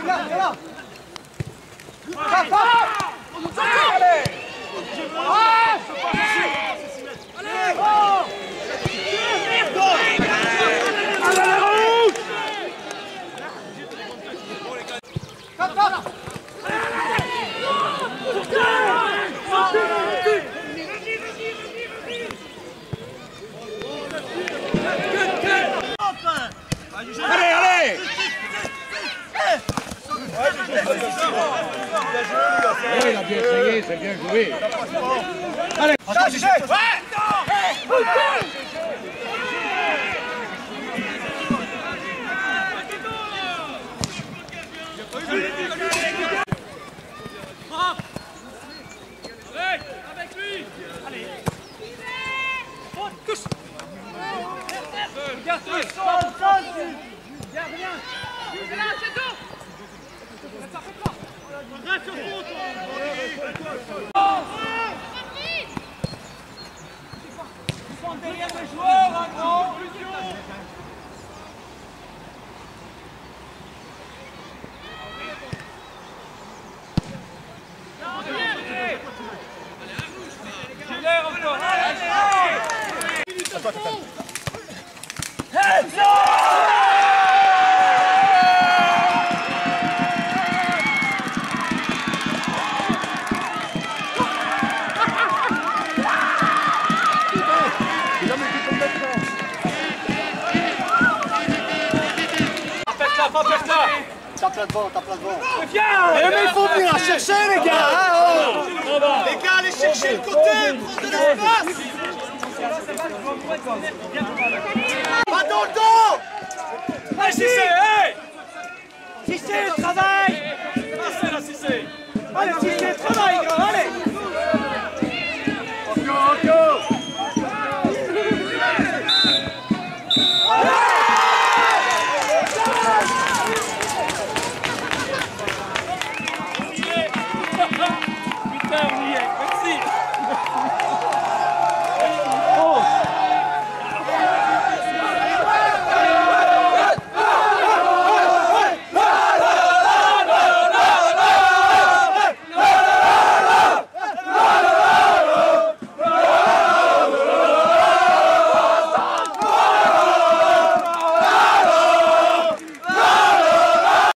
Allez! Il a bien essayé, c'est bien joué. Allez, avec lui. Allez. Touche. Garde bien. C'est là, c'est tout. Reste sur compte. Ils sont derrière les joueurs, hein, grand. Tape là devant. Viens! Mais il faut venir la chercher, les gars! Hein, les gars, allez chercher le côté, prends de l'espace! Pas dans le dos! Allez, Cissé, hey! Cissé, travaille! Cissé, là, Cissé! Allez, Cissé, travaille, gars, allez!